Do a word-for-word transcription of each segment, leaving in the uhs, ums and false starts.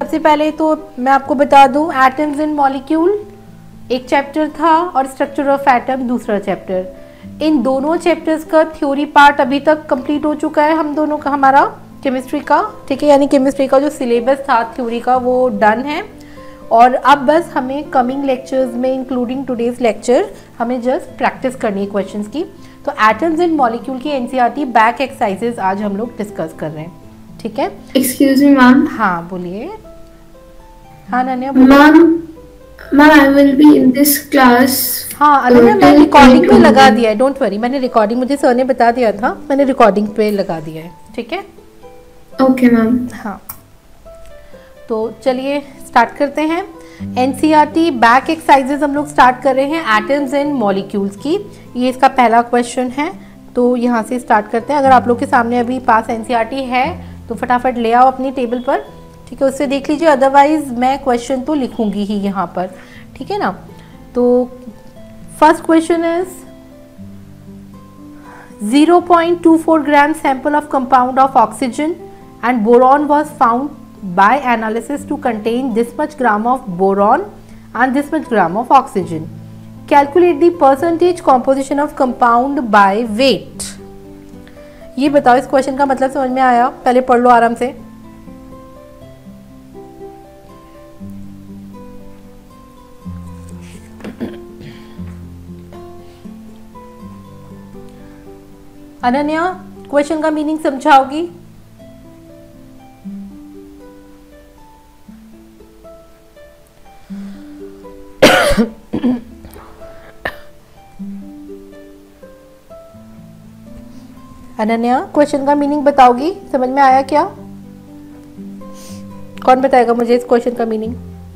सबसे पहले तो मैं आपको बता दूं, एटम्स इन मॉलिक्यूल एक चैप्टर था और स्ट्रक्चर ऑफ एटम दूसरा चैप्टर। इन दोनों चैप्टर्स का थ्योरी पार्ट अभी तक कंप्लीट हो चुका है हम दोनों का, हमारा केमिस्ट्री का, ठीक है। यानी केमिस्ट्री का जो सिलेबस था थ्योरी का वो डन है, और अब बस हमें कमिंग लेक्चर्स में इंक्लूडिंग टुडेज लेक्चर हमें जस्ट प्रैक्टिस करनी है क्वेश्चंस की। तो एटम्स इन मॉलिक्यूल की एनसीईआरटी बैक एक्सरसाइजेज आज हम लोग डिस्कस कर रहे हैं, ठीक है। Excuse me ma'am. हाँ बोलिए। हाँ Ananya ma'am, ma'am I will be in this class. हाँ अनन्या, मैं रिकॉर्डिंग पे लगा दिया है, डोंट वरी। मैंने रिकॉर्डिंग, मुझे सर ने बता दिया था, मैंने रिकॉर्डिंग पे लगा दिया है, ठीक है। Okay ma'am. हाँ तो चलिए स्टार्ट करते हैं। एनसीईआरटी बैक एक्सरसाइजेज हम लोग स्टार्ट कर रहे हैं एटम्स एंड मॉलिक्यूल्स की। ये इसका पहला क्वेश्चन है, तो यहाँ से स्टार्ट करते हैं। अगर आप लोग के सामने अभी पास एनसीईआरटी है तो फटाफट ले आओ अपनी टेबल पर, ठीक है, उससे देख लीजिए। अदरवाइज मैं क्वेश्चन तो लिखूंगी ही यहाँ पर, ठीक है ना। तो first question is zero point two four gram sample of compound of oxygen and boron was found by analysis to contain this much gram of boron and this much gram of oxygen. Calculate the percentage composition of compound by weight. ये बताओ इस question का मतलब समझ में आया? पहले पढ़ लो आराम से। अनन्या, क्वेश्चन का मीनिंग समझाओगी? अनन्या, क्वेश्चन का मीनिंग बताओगी? समझ में आया क्या? कौन बताएगा मुझे इस क्वेश्चन का meaning?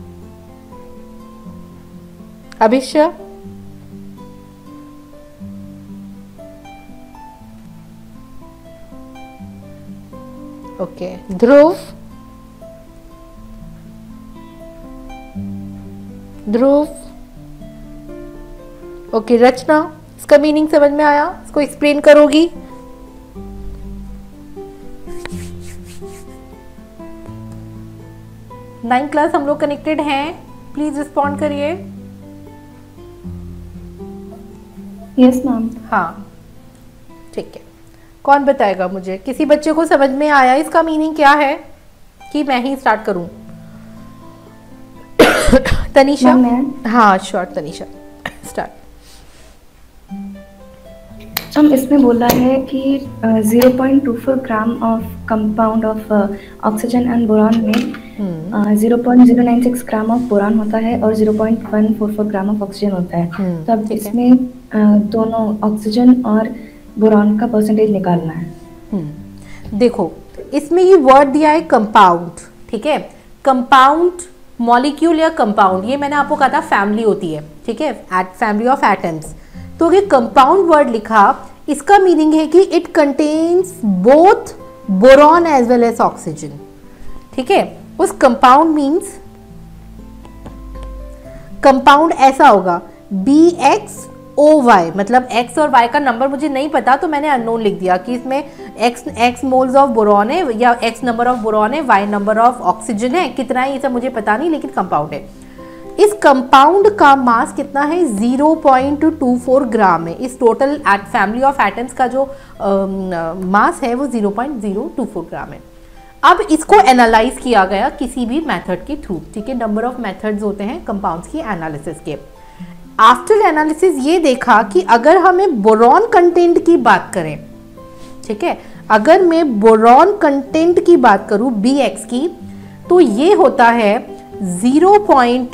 Abhishya? Okay okay. Dhruv? Dhruv? Okay okay. Rachna, इसका मीनिंग समझ में आया? इसको एक्सप्लेन करोगी? नाइन्थ क्लास हम लोग कनेक्टेड हैं, प्लीज रिस्पॉन्ड करिए। Yes ma'am. हाँ ठीक है, कौन बताएगा मुझे? किसी बच्चे को समझ में आया इसका मीनिंग क्या है कि मैं ही स्टार्ट करूं? तनीषा? हाँ श्योर, तनीषा स्टार्ट। हम इसमें बोला है कि zero point two four gram of compound of oxygen and boron में zero point zero nine six gram of boron होता है और zero point one four four gram of oxygen होता है। तो अब इसमें uh, दोनों ऑक्सीजन और बोरॉन का परसेंटेज निकालना है। देखो इसमें ये वर्ड दिया है कंपाउंड, ठीक है। कंपाउंड, मॉलिक्यूल या कंपाउंड, ये मैंने आपको कहा था फैमिली होती है, ठीक है, एट फैमिली ऑफ एटम्स। तो ये कंपाउंड वर्ड लिखा, इसका मीनिंग है कि it contains both boron as well as oxygen, ठीक है। उस कंपाउंड मीन्स, कंपाउंड ऐसा होगा बी एक्स ओ वाई, मतलब x और y का नंबर मुझे नहीं पता तो मैंने अननोन लिख दिया कि इसमें x x moles of boron है या x नंबर ऑफ बोरॉन है, y नंबर ऑफ ऑक्सीजन है, कितना है ये सब मुझे पता नहीं, लेकिन कंपाउंड है। इस कंपाउंड का मास कितना है? Zero point two four gram है। इस total at family of atoms का जो मास है वो zero point zero two four gram है। अब इसको एनालाइज किया गया किसी भी मेथड के थ्रू, ठीक है। नंबर ऑफ मेथड्स होते हैं कंपाउंड्स की एनालिसिस के। आफ्टर एनालिसिस ये देखा कि अगर हमें बोरॉन कंटेंट की बात करें, ठीक है, अगर मैं बोरॉन कंटेंट की बात करूं बी एक्स की, तो ये होता है zero point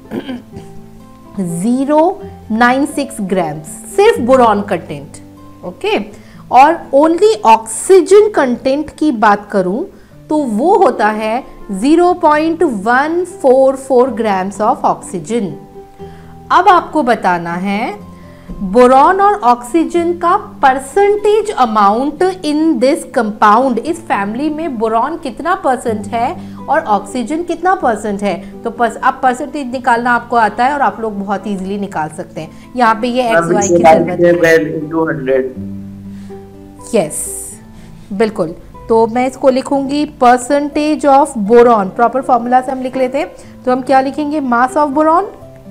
zero nine six grams, सिर्फ बोरॉन कंटेंट, ओके। और ओनली ऑक्सीजन कंटेंट की बात करूं तो वो होता है zero point one four four grams of oxygen. अब आपको बताना है बोरॉन और ऑक्सीजन का percentage amount in this compound. इस फैमिली में बोरॉन कितना परसेंट है और ऑक्सीजन कितना परसेंट है। तो पस, अब परसेंटेज निकालना आपको आता है और आप लोग बहुत इजीली निकाल सकते हैं। यहाँ पे ये एक्स वाई की जरूरत है। यस बिल्कुल, तो मैं इसको लिखूंगी percentage of boron, proper formula से हम लिख लेते हैं, तो हम क्या लिखेंगे, mass of boron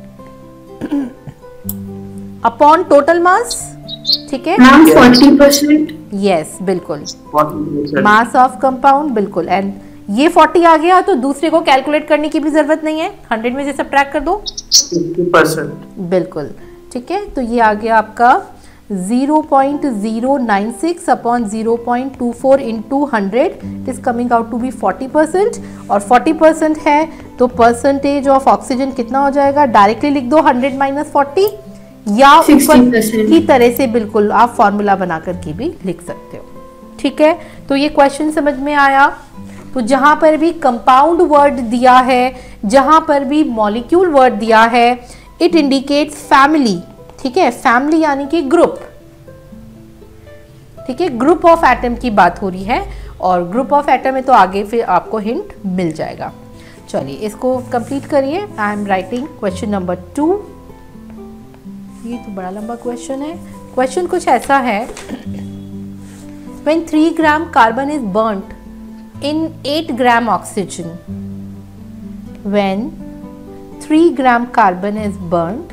upon total mass, ठीक है, फोर्टी परसेंट, यस बिल्कुल, मास ऑफ कंपाउंड, बिल्कुल। एंड ये फोर्टी आ गया तो दूसरे को कैलकुलेट करने की भी जरूरत नहीं है, हंड्रेड में से सब्ट्रैक्ट कर दो, फिफ्टी परसेंट, बिल्कुल, ठीक है। तो ये आ गया आपका zero point zero nine six upon zero point two four into hundred, it is coming out to be forty percent, और फोर्टी परसेंट है तो परसेंटेज ऑफ ऑक्सीजन कितना हो जाएगा, डायरेक्टली लिख दो हंड्रेड माइनस फोर्टी, या ऊपर की तरह से बिल्कुल आप फॉर्मूला बना करके भी लिख सकते हो, ठीक है। तो ये क्वेश्चन समझ में आया। तो जहां पर भी कंपाउंड वर्ड दिया है, जहां पर भी मॉलिक्यूल वर्ड दिया है, इट इंडिकेट्स फैमिली, ठीक है, फैमिली यानी कि ग्रुप, ठीक है, ग्रुप ऑफ एटम की बात हो रही है, और ग्रुप ऑफ एटम में तो आगे फिर आपको हिंट मिल जाएगा। चलिए इसको कंप्लीट करिए। I am writing question number two. ये तो बड़ा लंबा क्वेश्चन है। क्वेश्चन कुछ ऐसा है, when three gram carbon is burned in eight gram oxygen, when three gram carbon is burnt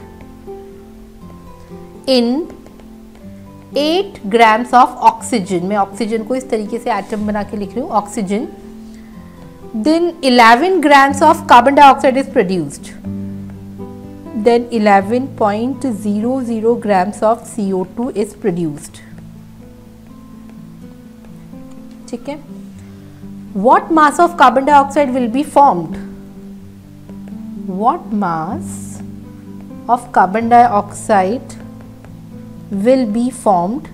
in eight grams of oxygen, मैं ऑक्सीजन को इस तरीके से एटम बना के लिख रही हूँ, oxygen, then eleven grams of carbon dioxide is produced, then eleven point zero zero grams of C O two is produced, ठीक है। What mass of carbon dioxide will be formed? What mass of carbon dioxide will be formed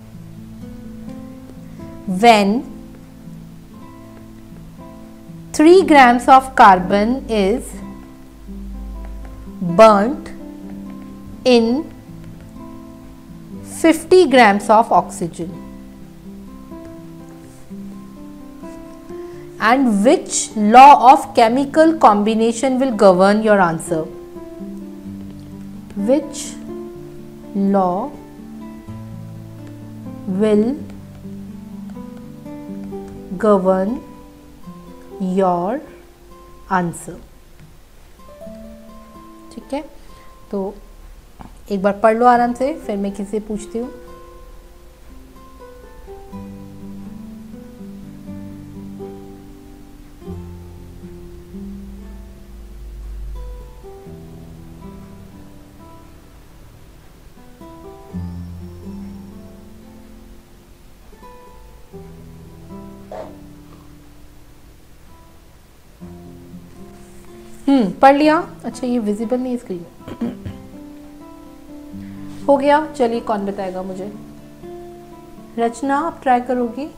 when three grams of carbon is burnt in fifty grams of oxygen? And which law of chemical combination will govern your answer? Which law will govern your answer? ठीक है, तो एक बार पढ़ लो आराम से, फिर मैं किसी से पूछती हूँ। हम्म पढ़ लिया? अच्छा ये विजिबल नहीं स्क्रीन हो गया। चलिए कौन बताएगा मुझे? रचना आप ट्राई करोगी?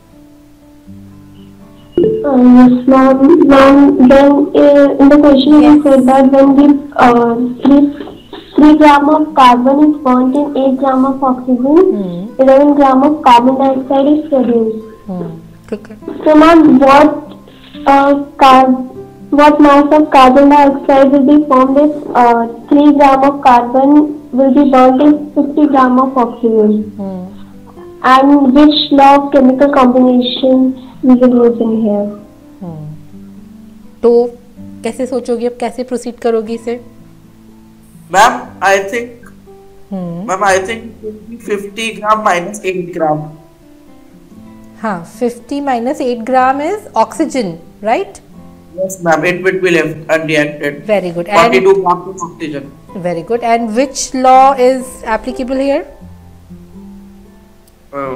Uh, yes, ma'am. Ma'am, then uh, in the question yes. you said that when the uh, three three gram of carbon is burnt in eight gram of oxygen, hmm. eleven gram of carbon dioxide is produced. Hmm. Okay. So, ma'am, what uh, car what mass of carbon dioxide will be formed if uh, three gram of carbon will be burnt in fifty gram of oxygen? Hmm. And which law of chemical combination we will use in here? Hmm. तो कैसे सोचोगी अब, कैसे proceed करोगी इसे? Ma'am I think ma'am I think fifty gram minus eight gram. हाँ, fifty minus eight gram is oxygen, right? Yes, ma'am. It will be left unreacted. Very good. forty-two grams of oxygen. Very good. And which law is applicable here? Uh,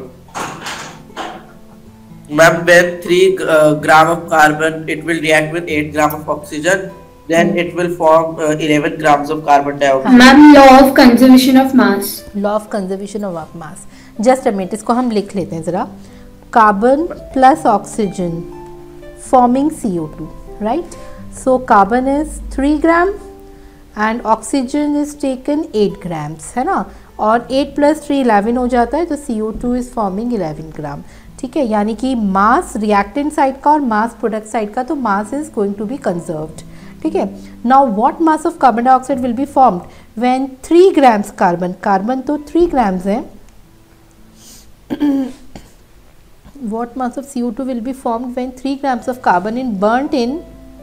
ma'am, when three uh, gram of carbon, it will react with eight gram of oxygen. Then hmm. it will form uh, eleven grams of carbon dioxide. Ma'am, law of conservation of mass. Law of conservation of mass. Just a minute. इसको हम लिख लेते हैं जरा. Carbon plus oxygen forming C O two. Right, so carbon is three gram and oxygen is taken eight grams, है ना, और eight plus three eleven हो जाता है, तो C O two is forming eleven gram, ठीक है। यानी कि मास रिएक्टेंट साइड का और मास प्रोडक्ट साइड का, तो mass is going to be conserved, ठीक है। Now what mass of carbon dioxide will be formed when three grams carbon, carbon तो थ्री ग्राम्स है, what mass of C O two will be formed when three grams of carbon is burnt in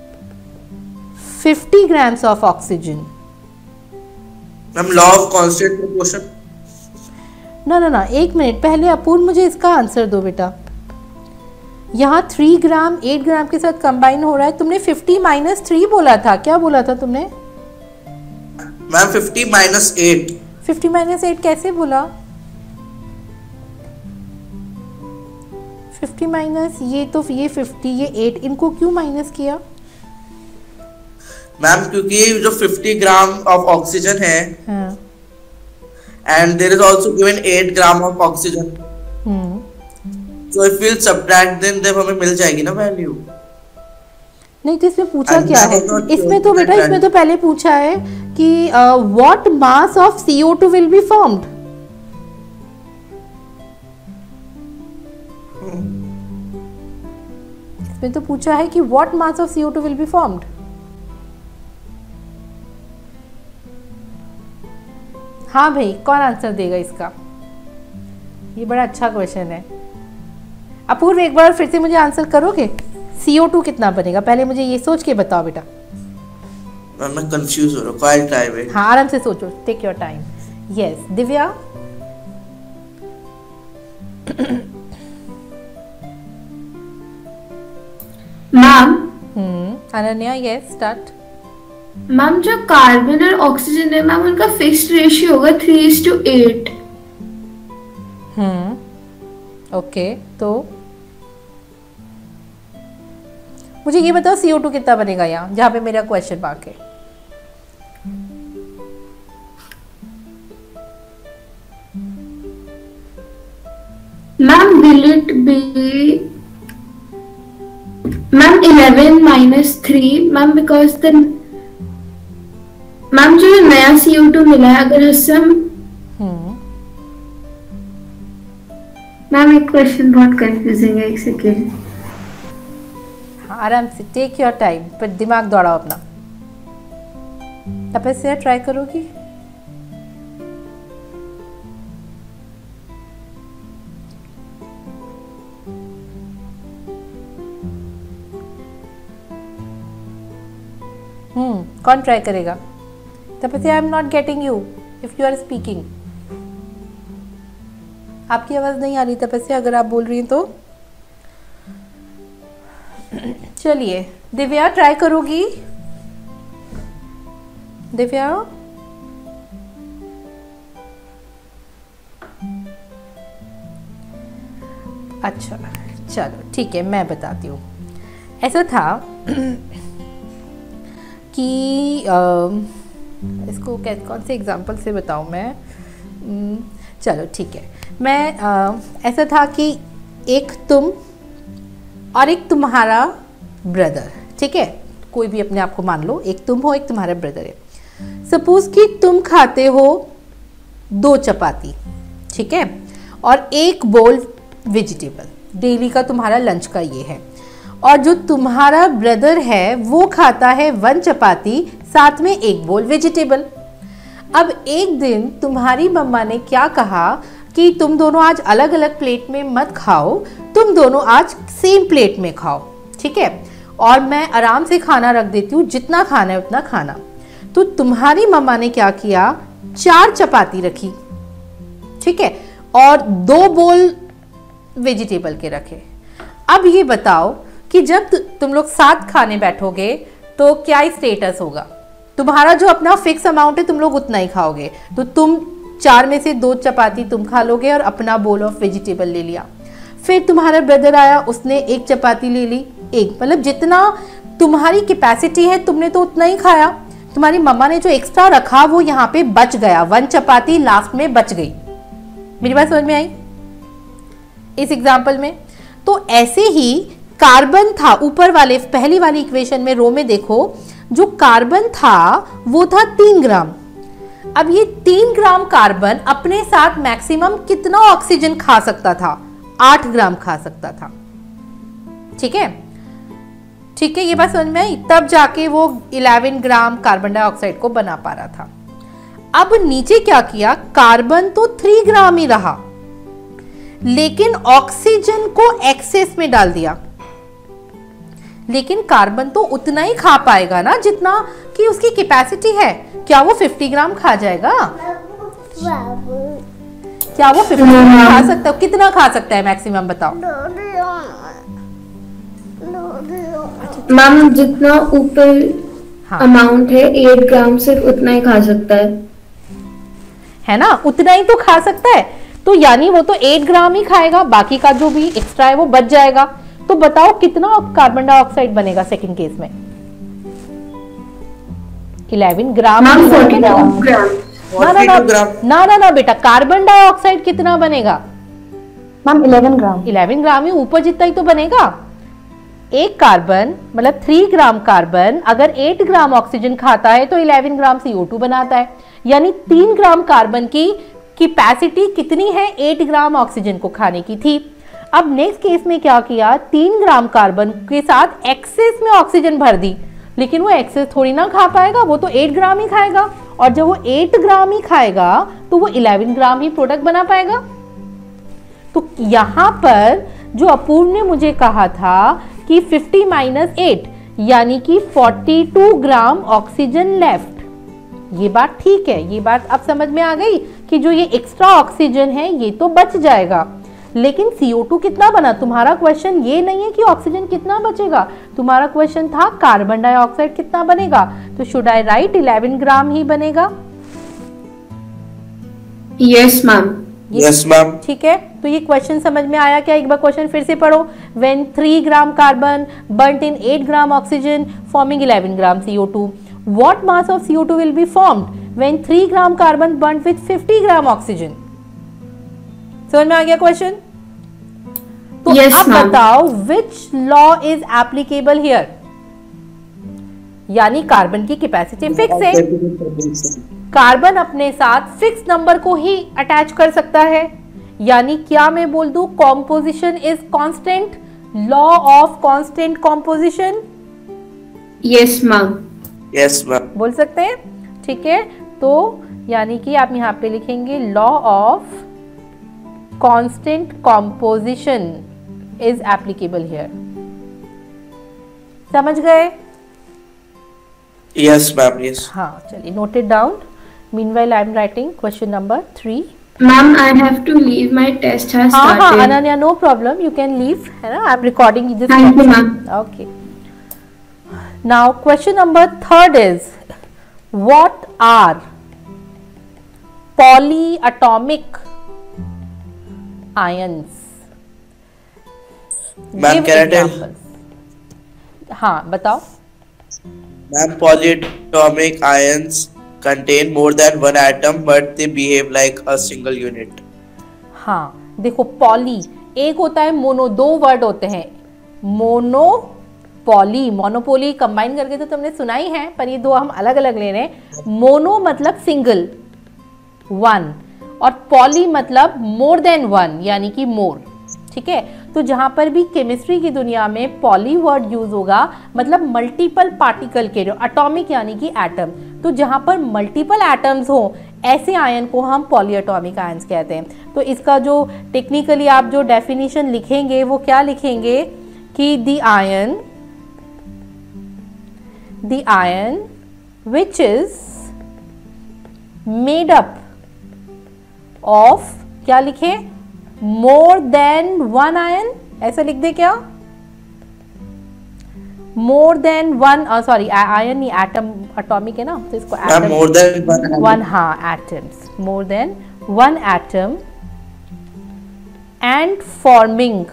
fifty grams of oxygen? Ma'am law of constant proportion. ना ना ना एक minute, पहले अपूर्व मुझे इसका answer दो बेटा। यहाँ थ्री ग्राम एट ग्राम के साथ कंबाइन हो रहा है, तुमने फिफ्टी माइनस थ्री बोला था, क्या बोला था तुमने? Ma'am fifty minus eight. Fifty minus eight कैसे बोला? फिफ्टी माइनस ये तो ये फिफ्टी ये एट, इनको क्यों माइनस किया? मैम क्योंकि जो फिफ्टी ग्राम ऑफ ऑक्सीजन है and there is also given eight gram of oxygen, so if we subtract them then हमें मिल जाएगी ना वैल्यू। नहीं तो इसमें पूछा And क्या है इसमें तो बेटा इसमें तो पहले पूछा है कि what mass of C O two will be formed. इसमें तो पूछा है कि what mass of C O two will be formed. हाँ भाई कौन आंसर देगा इसका? ये बड़ा अच्छा क्वेश्चन है। अपूर्व एक बार फिर से मुझे आंसर करोगे? सी ओ टू कितना बनेगा पहले मुझे ये सोच के बताओ बेटा। मैं कंफ्यूज हो रहा हूँ, टाइम है। हाँ आराम से सोचो, take your time. Yes Divya. Ma'am. Hmm Ananya yes start. Ma'am जो कार्बन और ऑक्सीजन है मैम उनका फिक्स्ड रेशियो होगा three is to eight. Hmm okay तो मुझे ये बताओ सी ओ टू कितना बनेगा यहाँ जहाँ पे मेरा क्वेश्चन मार्क है? Ma'am will it be ma'am eleven minus three ma'am because the ma'am जो नया सी ओ टू मिला है अगर हम मैम एक क्वेश्चन बहुत कंफ्यूजिंग है, एक सेकेंड। आराम से टेक योर टाइम पर दिमाग दौड़ाओ अपना। तपस्या ट्राई करोगी? हम्म कौन ट्राई करेगा? Tapasya I am not getting you if you are speaking. आपकी आवाज नहीं आ रही तपस्या, अगर आप बोल रही हैं तो चलिए दिव्या ट्राई करोगी? दिव्या अच्छा चलो ठीक है मैं बताती हूँ। ऐसा था कि आ, इसको कौन से एग्जाम्पल से बताऊँ मैं? चलो ठीक है मैं आ, ऐसा था कि एक तुम और एक तुम्हारा ब्रदर, ठीक है कोई भी अपने आप को मान लो, एक तुम हो एक तुम्हारा ब्रदर है। सपोज कि तुम खाते हो दो चपाती, ठीक है, और एक बोल वेजिटेबल, डेली का तुम्हारा लंच का ये है। और जो तुम्हारा ब्रदर है वो खाता है वन चपाती साथ में एक बोल वेजिटेबल। अब एक दिन तुम्हारी मम्मा ने क्या कहा कि तुम दोनों आज अलग अलग प्लेट में मत खाओ, तुम दोनों आज सेम प्लेट में खाओ, ठीक है, और मैं आराम से खाना रख देती हूँ, जितना खाना है उतना खाना। तो तुम्हारी मम्मा ने क्या किया, चार चपाती रखी, ठीक है, और दो बोल वेजिटेबल के रखे। अब ये बताओ कि जब तुम लोग साथ खाने बैठोगे तो क्या स्टेटस होगा? तुम्हारा जो अपना फिक्स अमाउंट है तुम लोग उतना ही खाओगे, तो तुम चार में से दो चपाती तुम खा लोगे और अपना बोल ऑफ वेजिटेबल ले लिया। फिर तुम्हारा ब्रदर आया, उसने एक चपाती ले ली, एक मतलब जितना तुम्हारी कैपेसिटी है तुमने तो उतना ही खाया। तुम्हारी मम्मा ने जो एक्स्ट्रा रखा वो यहाँ पे बच गया, वन चपाती लास्ट में बच गई। मेरी बात समझ में आई इस एग्जाम्पल में? तो ऐसे ही कार्बन था ऊपर वाले पहली वाली इक्वेशन में, रो में देखो, जो कार्बन था वो था तीन ग्राम। अब ये तीन ग्राम कार्बन अपने साथ मैक्सिमम कितना ऑक्सीजन खा सकता था? आठ ग्राम खा सकता था, ठीक है, ठीक है, ये बात समझ में आई? तब जाके वो ग्यारह ग्राम कार्बन डाइऑक्साइड को बना पा रहा था। अब नीचे क्या किया, कार्बन तो थ्री ग्राम ही रहा, लेकिन ऑक्सीजन को एक्सेस में डाल दिया, लेकिन कार्बन तो उतना ही खा पाएगा ना जितना कि उसकी कैपेसिटी है। क्या वो पचास ग्राम खा जाएगा? क्या वो पचास ग्राम खा सकता है? कितना खा सकता है मैक्सिमम बताओ? मैम जितना ऊपर हाँ। अमाउंट है आठ ग्राम, सिर्फ उतना ही खा सकता है, है ना? उतना ही तो खा सकता है, तो यानी वो तो आठ ग्राम ही खाएगा, बाकी का जो भी एक्स्ट्रा है वो बच जाएगा। तो बताओ कितना कार्बन डाइऑक्साइड बनेगा सेकंड केस में? ग्यारह ग्राम। मैम ना ना ना ना ना ना बेटा, कार्बन डाइऑक्साइड कितना बनेगा? मैम ग्यारह ग्राम। ग्यारह ग्राम ही, ऊपर जितना ही तो बनेगा। एक कार्बन मतलब तीन ग्राम कार्बन अगर आठ ग्राम ऑक्सीजन खाता है तो ग्यारह ग्राम सी ओ टू बनाता है, यानी तीन ग्राम कार्बन की कैपेसिटी कितनी है? आठ ग्राम ऑक्सीजन को खाने की थी। अब नेक्स्ट केस में क्या किया, तीन ग्राम कार्बन के साथ एक्सेस में ऑक्सीजन भर दी, लेकिन वो एक्सेस थोड़ी ना खा पाएगा, वो तो आठ ग्राम ही खाएगा, और जब वो आठ ग्राम ही खाएगा तो वो ग्यारह ग्राम ही प्रोडक्ट बना पाएगा। तो यहां पर जो अपूर्व ने मुझे कहा था कि पचास माइनस आठ यानी कि बयालीस ग्राम ऑक्सीजन लेफ्ट, ये बात ठीक है, ये बात अब समझ में आ गई कि जो ये एक्स्ट्रा ऑक्सीजन है ये तो बच जाएगा, लेकिन सी ओ टू कितना बना? तुम्हारा क्वेश्चन ये नहीं है कि ऑक्सीजन कितना बचेगा, तुम्हारा क्वेश्चन था कार्बन डाइऑक्साइड कितना बनेगा। तो शुड आई राइट ग्यारह ग्राम ही बनेगा? Yes ma'am. Yes ma'am. ठीक है, तो ये क्वेश्चन समझ में आया क्या? एक बार क्वेश्चन फिर से पढ़ो। व्हेन तीन ग्राम कार्बन बर्न्ड इन आठ ग्राम ऑक्सीजन फॉर्मिंग ग्यारह gram C O two, what mass of C O two will be formed when तीन ग्राम कार्बन बर्न्ड विद पचास ग्राम ऑक्सीजन? समझ में आ गया क्वेश्चन? तो yes, अब बताओ which law is applicable here? यानी कार्बन की कैपेसिटी फिक्स है, कार्बन अपने साथ फिक्स नंबर को ही अटैच कर सकता है, यानी क्या मैं बोल दूं composition is constant, law of constant composition? Yes ma'am. Yes ma'am. बोल सकते हैं, ठीक है। तो यानी कि आप यहाँ पे लिखेंगे law of constant composition is applicable here. समझ गए? Yes ma'am. यस। हाँ, चलिए note it down. Meanwhile I am writing question number three. Ma'am I have to leave, my test has हाँ स्टार्टेड। हाँ Ananya, no problem, you can leave, है ना? I am recording this. Thank you ma'am. Okay, now question number third is what are polyatomic ions? Ma'am कैरेटेल। हाँ बताओ। Ma'am polyatomic ions contain more than one atom but they behave like a single unit. हाँ देखो, poly एक होता है, mono दो word होते हैं, मोनो पॉली, मोनोपोली कंबाइन करके तो तुमने सुना ही है, पर ये दो हम अलग अलग ले रहे हैं। मोनो मतलब सिंगल वन, और पॉली मतलब मोर देन वन यानी कि मोर, ठीक है। तो जहां पर भी केमिस्ट्री की दुनिया में पॉली वर्ड यूज होगा मतलब मल्टीपल पार्टिकल के, जो एटॉमिक यानी कि एटम, तो जहां पर मल्टीपल एटम्स हो ऐसे आयन को हम पॉलीएटॉमिक आयंस कहते हैं। तो इसका जो टेक्निकली आप जो डेफिनेशन लिखेंगे वो क्या लिखेंगे कि the ion the ion which is made up of, क्या लिखे, मोर देन वन आयन, ऐसा लिख दे क्या? More than one, sorry ion नहीं, एटम एटॉमिक है ना, तो इसको atom, more than one one, हाँ atoms, more than one atom and forming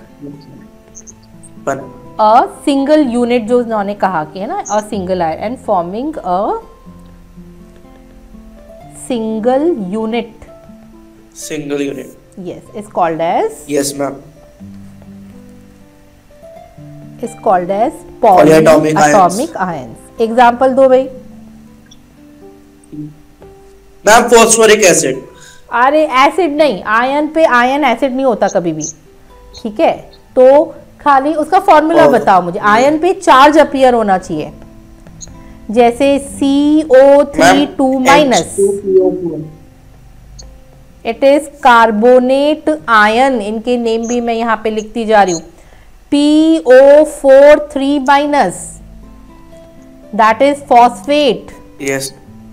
a single unit, जो उन्होंने कहा कि है ना, a single ion and forming a single unit, single unit. yes, is called as, Yes ma'am. is called as Polyatomic polyatomic ions. Example दो भाई। Ma'am phosphoric acid. अरे acid नहीं, आयन पे आयन एसिड नहीं होता कभी भी, ठीक है। तो खाली उसका फॉर्मूला oh. बताओ मुझे। आयन पे चार्ज अपीयर होना चाहिए, जैसे C O three two minus, it is carbonate ion, इनके नेम भी मैं यहाँ पे लिखती जा रही हूँ, P O four three minus, that is phosphate. Yes.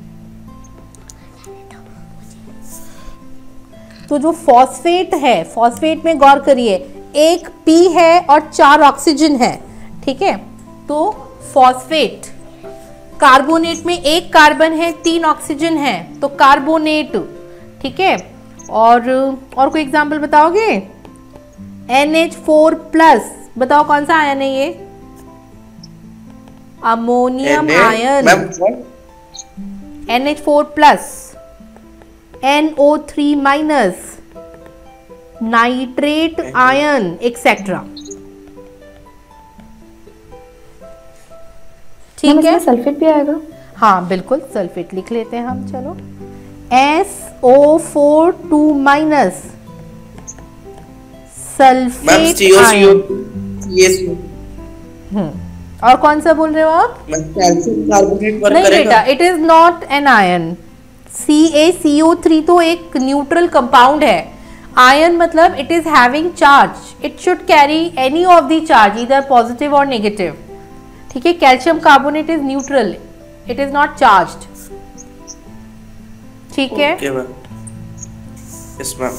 तो जो फॉस्फेट है, फॉस्फेट में गौर करिए, एक P है और चार ऑक्सीजन है, ठीक है। तो फॉस्फेट, कार्बोनेट में एक कार्बन है, तीन ऑक्सीजन है, तो कार्बोनेट, ठीक है। और और कोई एग्जांपल बताओगे? एन एच फोर प्लस, बताओ कौन सा आयन है ये? Ammonium ion. N H four plus, N O three minus, nitrate ion, etcetera. ठीक है, सल्फेट भी आएगा? हाँ बिल्कुल, सल्फेट लिख लेते हैं हम। चलो, S O four two minus, sulphate ion. Hmm, और कौन सा बोल रहे हो आप? कैल्शियम कार्बोनेट वर्क नहीं करेगा? बेटा, it is not an ion. C A C O three तो एक न्यूट्रल कंपाउंड है। आयन मतलब it is having charge, it should carry any of the charge, इधर पॉजिटिव और नेगेटिव, ठीक है। Calcium carbonate is neutral, it is not charged, ठीक है। Okay ma'am, yes ma'am.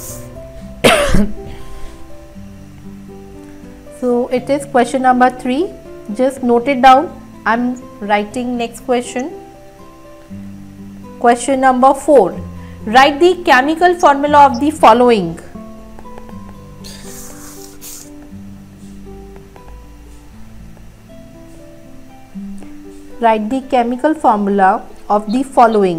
So it is question number three. Just note it down. I'm writing next question. Question number four. Write the chemical formula of the following. Write the chemical formula of the following.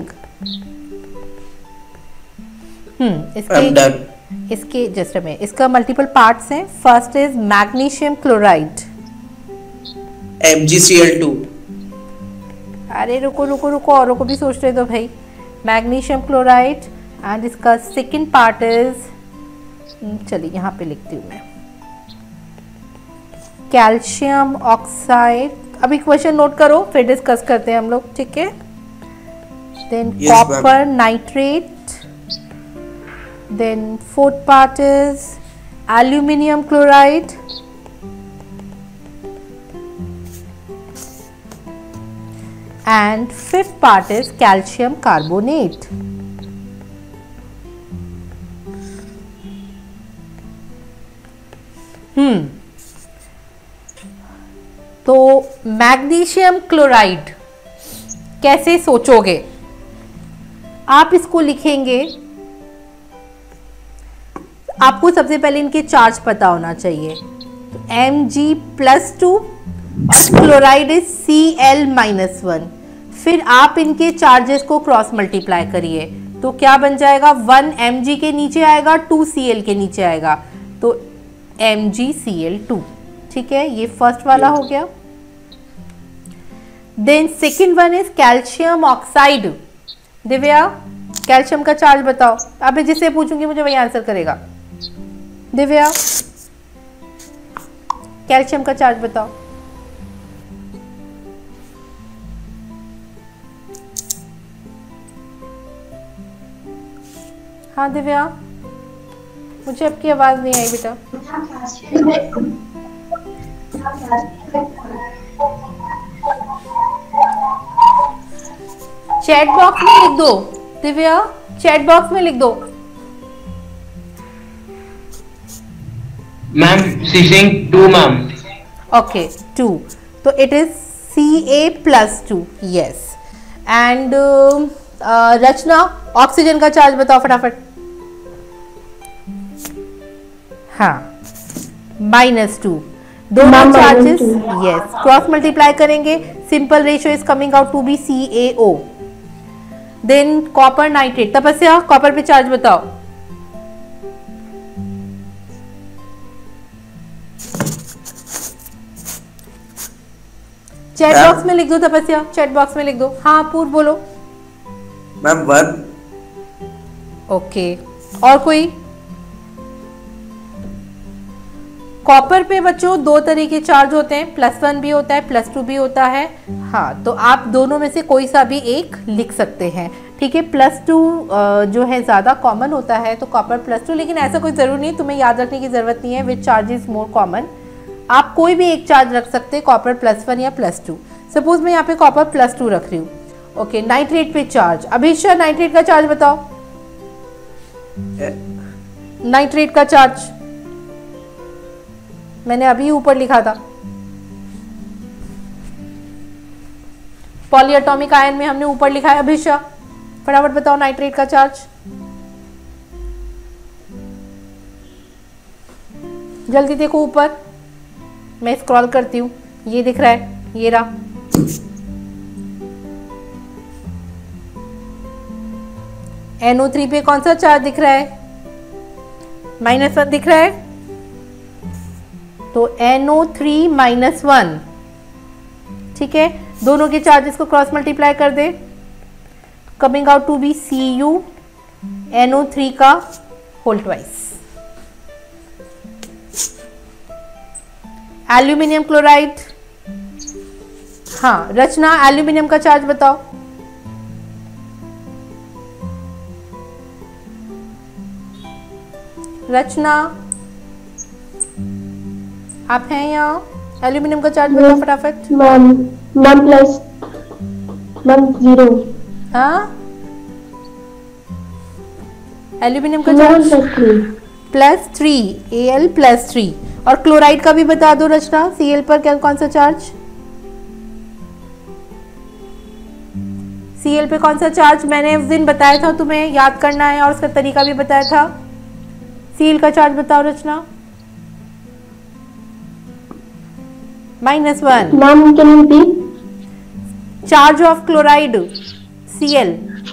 Hmm. I'm done. इसके just में इसका multiple parts हैं। First is magnesium chloride, M G C L two. अरे रुको रुको रुको, औरों को भी सोच रहे दो भाई। मैग्नीशियम क्लोराइड एंड इसका सेकंड पार्ट इज, चलिए यहाँ पे लिखती हूँ मैं, कैल्शियम ऑक्साइड। अभी क्वेश्चन नोट करो, फिर डिस्कस करते हैं हम लोग, ठीक है। Then copper nitrate, then fourth part is aluminium chloride, and fifth part is calcium carbonate. Hmm तो मैग्नीशियम क्लोराइड कैसे सोचोगे आप? इसको लिखेंगे, आपको सबसे पहले इनके चार्ज पता होना चाहिए। तो एम जी प्लस टू और chloride is C L minus one. फिर आप इनके चार्जेस को क्रॉस मल्टीप्लाई करिए, तो क्या बन जाएगा? वन एम जी के नीचे आएगा, टू सी एल के नीचे आएगा, तो M G C L two, ठीक है। ये फर्स्ट वाला हो गया। Then second one is calcium oxide. Divya, calcium का चार्ज बताओ। अब मैं जिससे पूछूंगी मुझे वही आंसर करेगा। दिव्या, कैल्शियम का चार्ज बताओ। हाँ दिव्या, मुझे आपकी आवाज नहीं आई बेटा। चैट बॉक्स में लिख दो दिव्या, चैट बॉक्स में लिख दो। Ma'am ceasing to ma'am. Okay two, तो it is C A plus two, yes. And Rachna, oxygen का चार्ज बताओ फटाफट। हाँ, माइनस टू, दोनों चार्जेस, यस, क्रॉस मल्टीप्लाई करेंगे, simple ratio is coming out to be C A O. Then copper nitrate, Tapasya copper पे charge बताओ। Chat box में लिख दो तपस्या, चैट बॉक्स में लिख दो। हाँ पूर्व बोलो। Ma'am one. ओके, और कोई? कॉपर पे बच्चों दो तरह के चार्ज होते हैं, प्लस वन भी होता है, प्लस टू भी होता है। हाँ, तो आप दोनों में से कोई सा भी एक लिख सकते हैं। ठीक है। प्लस टू जो है ज़्यादा कॉमन होता है तो कॉपर प्लस टू, लेकिन ऐसा कोई ज़रूरी नहीं, तुम्हें याद रखने की ज़रूरत नहीं है which charge is more common. आप कोई भी एक चार्ज रख सकते हैं, कॉपर प्लस वन या प्लस टू। सपोज मैं यहाँ पे कॉपर प्लस टू रख रही हूँ। ओके, नाइट्रेट पे चार्ज। अभिषा नाइट्रेट का चार्ज बताओ। नाइट्रेट का चार्ज मैंने अभी ऊपर लिखा था, पॉलीएटॉमिक आयन में हमने ऊपर लिखा है। अभिषा फटाफट बताओ नाइट्रेट का चार्ज, जल्दी देखो ऊपर, मैं स्क्रॉल करती हूँ, ये दिख रहा है, ये रहा। एन ओ थ्री पे कौन सा चार्ज दिख रहा है? माइनस वन दिख रहा है, तो N O three minus one, ठीक है। दोनों के चार्जेस को क्रॉस मल्टीप्लाई कर दे, coming out to be C U N O three का होल ट्वाइस। एल्यूमिनियम क्लोराइड, हाँ रचना एल्यूमिनियम का चार्ज बताओ। रचना आप हैं यहाँ? एल्यूमिनियम का चार्ज बताओ फटाफट। Ma'am ma'am plus ma'am zero. हाँ एल्यूमिनियम का charge plus three, A L plus three. और क्लोराइड का भी बता दो रचना, सी एल पर क्या कौन सा चार्ज? सी एल पे कौन सा चार्ज मैंने उस दिन बताया था, तुम्हें याद करना है और उसका तरीका भी बताया था। सी एल का चार्ज बताओ Rachna. Minus one. Ma'am can you repeat? Charge of chloride C L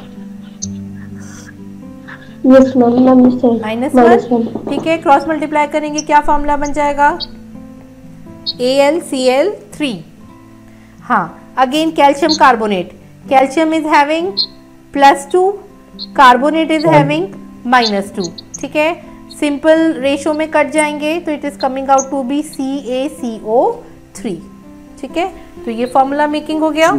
yes ma'am ma'am minus one, ठीक है। क्रॉस मल्टीप्लाई करेंगे क्या फॉर्मूला बन जाएगा? A L C L three. हाँ again calcium carbonate, calcium is having plus two, carbonate is having minus two, ठीक है। Simple ratio में कट जाएंगे तो it is coming out to be C A C O three, ठीक है। तो ये फॉर्मूला मेकिंग हो गया।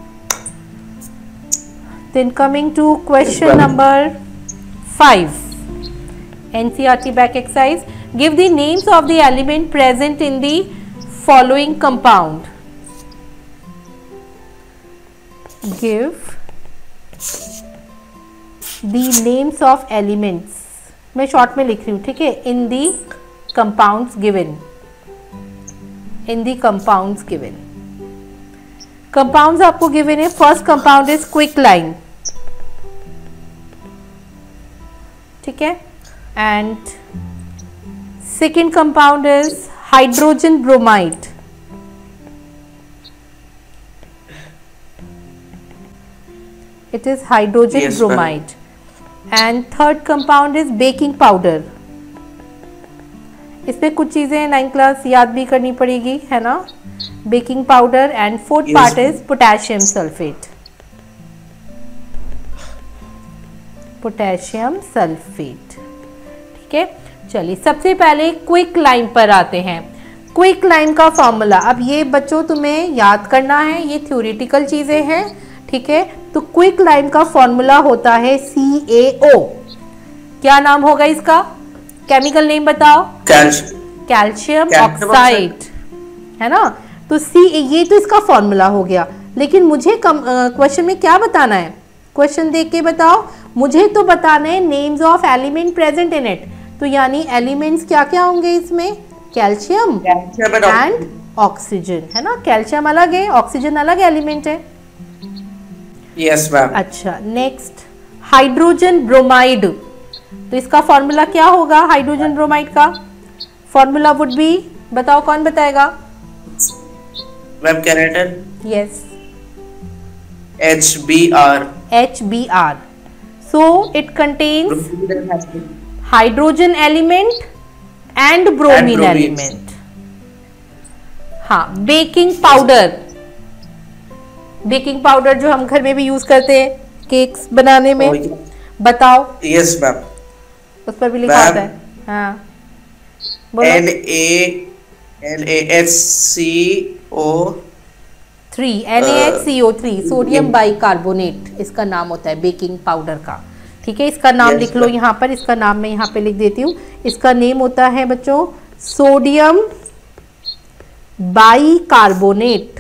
Then coming to question number five, N C R T back exercise. Give the names of the element present in the following compound. Give the names of elements. मैं short में लिख रही हूँ, ठीक है। In the compounds given. In the compounds given. Compounds आपको given है. First compound is quicklime. ठीक है। And second compound is hydrogen bromide, it is hydrogen bromide. And third compound is baking powder. इसमें कुछ चीजें नाइन क्लास याद भी करनी पड़ेगी, है ना। Baking powder. And fourth part is potassium sulphate, potassium sulphate, ठीक है। चलिए सबसे पहले क्विक लाइम पर आते हैं। क्विक लाइम का फॉर्मूला, अब ये बच्चों तुम्हें याद करना है, ये थ्योरेटिकल चीजें हैं, ठीक है। तो क्विक लाइम का फॉर्मूला होता है सी ए ओ। क्या नाम होगा इसका? केमिकल नेम बताओ। कैल्शियम ऑक्साइड, है ना। तो सी ये तो इसका फॉर्मूला हो गया, लेकिन मुझे क्वेश्चन में क्या बताना है? क्वेश्चन देख के बताओ। मुझे तो बताना है names of element present in it. तो यानी एलिमेंट्स क्या क्या होंगे इसमें? कैल्शियम एंड ऑक्सीजन, है ना। कैल्शियम अलग है, ऑक्सीजन अलग एलिमेंट है। Yes ma'am. अच्छा नेक्स्ट हाइड्रोजन ब्रोमाइड। तो इसका फॉर्मूला क्या होगा? हाइड्रोजन ब्रोमाइड का फॉर्मूला वुड बी, बताओ कौन बताएगा? मैम कैरेटन। Yes H B R. H B R. So it contains hydrogen element and bromine element. हाँ बेकिंग पाउडर, बेकिंग पाउडर जो हम घर में भी यूज करते हैं केक्स बनाने में, बताओ। Yes ma'am. उस पर भी लिखा होता है। हाँ N A N A S C O three N A H C O three sodium bicarbonate इसका नाम होता है बेकिंग पाउडर का। ठीक है, इसका नाम yes, लिख लो यहाँ पर, इसका नाम मैं यहाँ पे लिख देती हूँ। इसका नेम होता है बच्चों सोडियम बाइकार्बोनेट,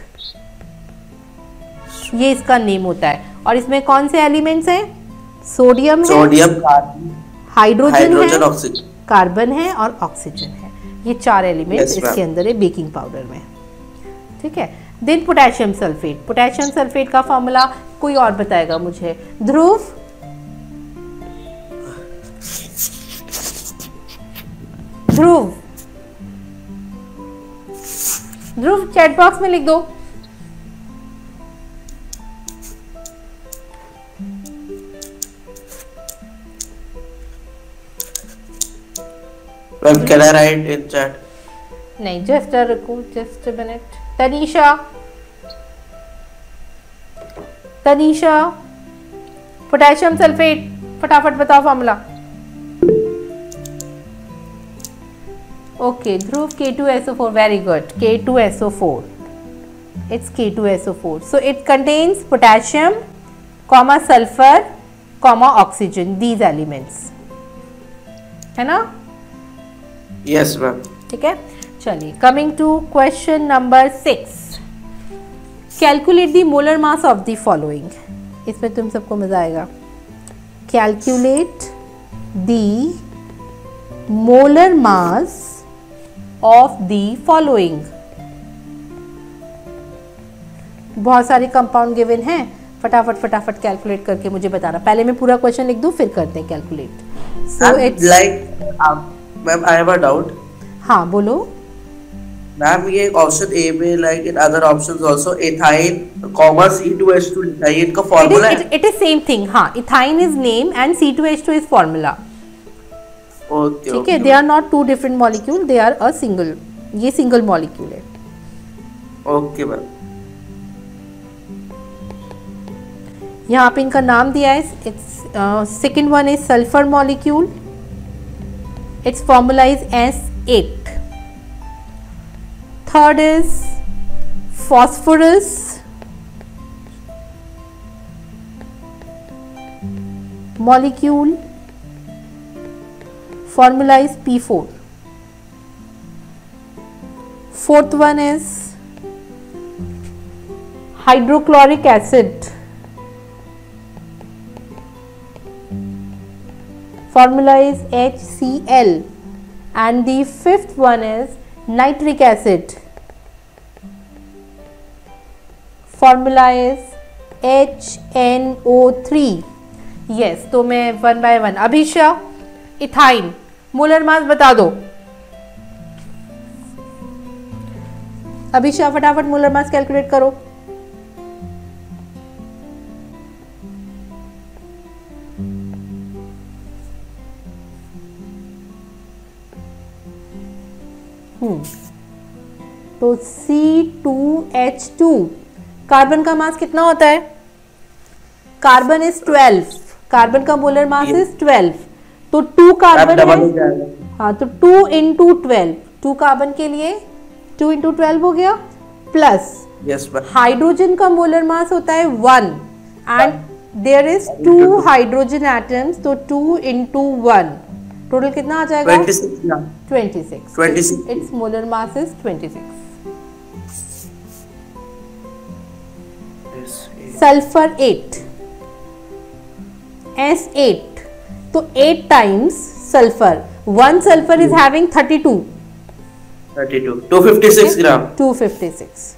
ये इसका नेम होता है। और इसमें कौन से एलिमेंट्स हैं? सोडियम है, सोडियम, हाइड्रोजन हाइड्रोजन, है, ऑक्सीजन, कार्बन है और ऑक्सीजन है। ये चार एलिमेंट्स yes, इसके अंदर है बेकिंग पाउडर में। ठीक है, then potassium sulphate. Potassium sulphate का फॉर्मूला कोई और बताएगा मुझे? ध्रुव, ध्रुव ध्रुव चैट बॉक्स में लिख दो। Well, can I write in chat? नहीं, जस्ट अ रुको, just a minute. Tanisha, Tanisha potassium sulphate फटाफट बताओ formula. Okay Dhruv, K two S O four, very good, K two S O four, it's K two S O four, so it contains potassium comma sulfur comma oxygen, these elements, है ना? Yes ma'am. ठीक है, चलिए coming to question number six, calculate the molar mass of the following. इसमें तुम सबको मजा आएगा। Calculate the molar mass of the following. बहुत सारे कंपाउंड गिवन हैं, फटाफट फटाफट कैलकुलेट करके मुझे बताना। पहले मैं पूरा क्वेश्चन लिख दूं फिर करते हैं calculate. So it's like ma'am I have a doubt. हाँ बोलो मैम, ये ऑप्शन ए में like in other options also ethyne comma C two H two लिखा है, इनका फार्मूला है? It is same thing. हाँ, ethyne is name and C two H two is formula. Okay, ठीक है, they are not two different molecule, they are a single, ये single molecule है। Okay ma'am. यहाँ पे इनका नाम दिया है, it's second one is sulphur molecule, it's formula is S eight. Third is phosphorus, molecule, formula is P four. Fourth one is hydrochloric acid, formula is H C l, and the fifth one is nitric acid, formula is H N O three. yes, तो मैं one by one. Abhisha, ethyne molar mass बता दो। अभिषा फटाफट molar mass calculate करो। हम्म तो C two H two, carbon का mass कितना होता है? कार्बन इज ट्वेल्व, कार्बन का मोलर मास इज ट्वेल्व, तो टू कार्बन है। हाँ, तो two into twelve, two carbon के लिए टू इंटू ट्वेल्व हो गया, प्लस yes, हाइड्रोजन का मोलर मास होता है one and there is two hydrogen atoms, तो टू इंटू वन, टोटल कितना आ जाएगा? Twenty six. It's molar mass is twenty six. Sulphur eight, S eight, तो eight times sulphur, one sulphur is having thirty two, thirty two, two fifty six gram, two fifty six,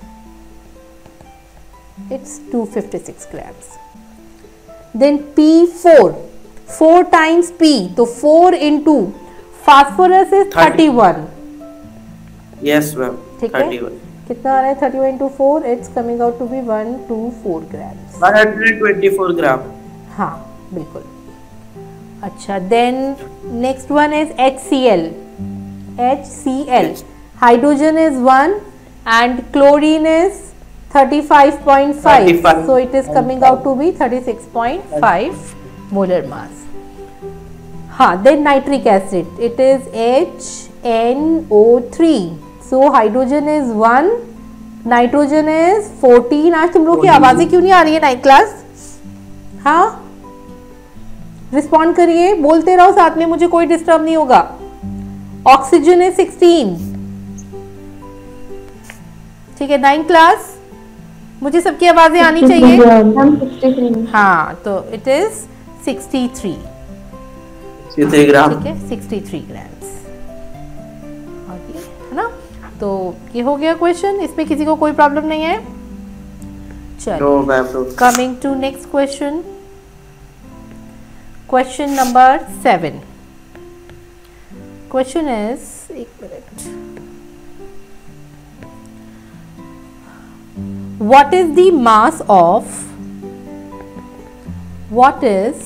it's two fifty six grams. Then P four, four times P, तो four into phosphorus is thirty one. yes ma'am, ठीक है, कितना आ रहा है? Thirty one into four, it's coming out to be one two four grams. One hundred twenty four gram. हाँ बिल्कुल। अच्छा, then next one is H C l. H C l, hydrogen is one and chlorine is thirty-five point five, so it is coming out to be thirty-six point five molar mass. हाँ, then nitric acid, it is H N O three, so hydrogen is one nitrogen is fourteen. आज तुम लोग की आवाजें क्यों नहीं आ रही है नाइन्थ क्लास? हाँ, रिस्पॉन्ड करिए, बोलते रहो साथ में, मुझे कोई डिस्टर्ब नहीं होगा। Oxygen is sixteen. ठीक है नाइन्थ क्लास, मुझे सबकी आवाजें आनी चाहिए। हाँ, तो it is sixty three. Gram. ठीक है, सिक्सटी थ्री ग्राम्स है ना। तो ये हो गया क्वेश्चन, इसमें किसी को कोई प्रॉब्लम नहीं है। चलो coming to next question, question number seven. Question is, एक मिनट, what is the mass of what is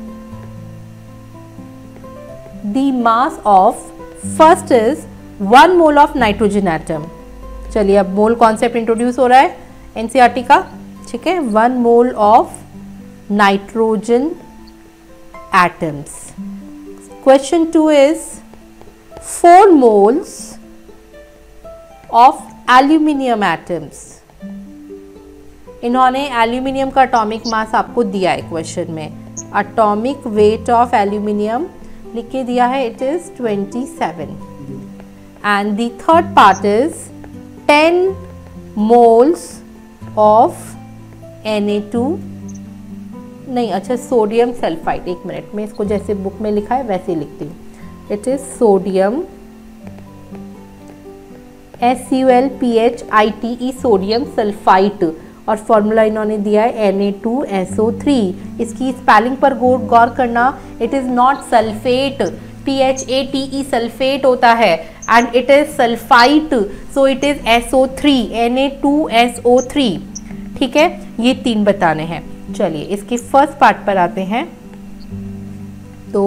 the mass of first is one mole of nitrogen atom। चलिए अब मोल कॉन्सेप्ट इंट्रोड्यूस हो रहा है एनसीईआरटी का। ठीक है, one mole of nitrogen atoms. Question two is four moles of aluminium atoms. इन्होंने aluminium का एटॉमिक मास आपको दिया है क्वेश्चन में, एटॉमिक वेट ऑफ एल्यूमिनियम लिख के दिया है, it is twenty seven. And the third part is ten moles of N A two, नहीं अच्छा सोडियम सल्फाइड। एक मिनट में इसको जैसे बुक में लिखा है वैसे लिखती हूँ, it is sodium S U L P H I T E, sodium sulphide, और फॉर्मूला इन्होंने दिया है N A two S O three. इसकी स्पेलिंग पर गौर गौर करना, it is not sulphate, P H A T E sulphate होता है, and it is sulphite, so it is S O three, N A two S O three. ठीक है, ये तीन बताने हैं। चलिए इसके फर्स्ट पार्ट पर आते हैं। तो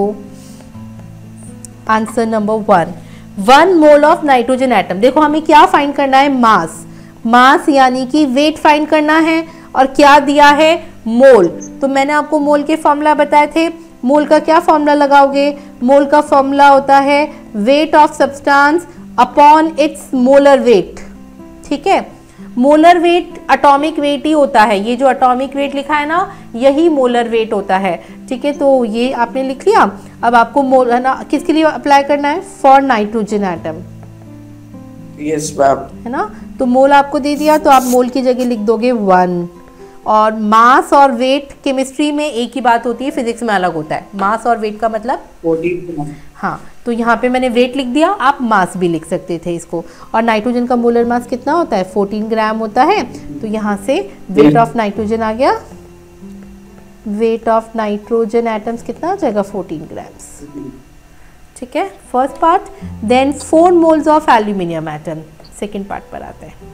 answer number one, one mole of nitrogen atom. देखो हमें क्या फाइंड करना है, मास। मास यानी कि वेट फाइंड करना है, और क्या दिया है, मोल। तो मैंने आपको मोल के फॉर्मूला बताए थे। मोल का क्या फॉर्मूला लगाओगे, मोल का फॉर्मूला होता है weight of substance upon its molar weight. ठीक है, मोलर वेट एटॉमिक वेट ही होता है, ये जो एटॉमिक वेट लिखा है ना यही मोलर वेट होता है। ठीक है, तो ये आपने लिख लिया। अब आपको मोल है ना किसके लिए अप्लाई करना है, for nitrogen atom. Yes ma'am, है ना। तो मोल आपको दे दिया, तो आप मोल की जगह लिख दोगे वन। और मास और वेट केमिस्ट्री में एक ही बात होती है, फिजिक्स में अलग होता है। मास और वेट का मतलब, हाँ, तो यहाँ पे मैंने वेट लिख दिया, आप मास भी लिख सकते थे इसको। और नाइट्रोजन का मोलर मास कितना होता है, फोर्टीन ग्राम होता है। तो यहाँ से वेट ऑफ नाइट्रोजन आ गया, वेट ऑफ नाइट्रोजन एटम्स कितना आ जाएगा, फोर्टीन ग्राम्स। ठीक है, first part. Then four moles of aluminium atom, second part पर आते हैं।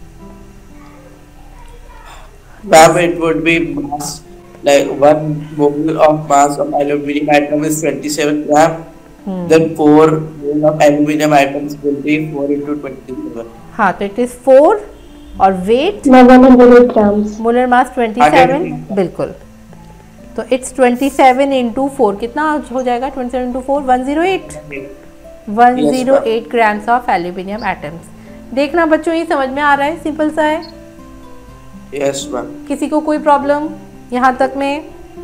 Ma'am, it would be mass, like one mole of mass of aluminum atom is twenty-seven gram. Hmm. Then four mole of aluminum atoms will be four into twenty-seven. हाँ, तो it is four और weight one hundred eight grams. Molar mass twenty-seven, बिल्कुल। तो it's twenty-seven into four कितना हो जाएगा, twenty-seven into four, one hundred eight, one hundred eight grams of aluminum atoms। देखना बच्चों, ये समझ में आ रहा है, सिंपल सा है। Yes ma'am. किसी को कोई प्रॉब्लम यहाँ तक में?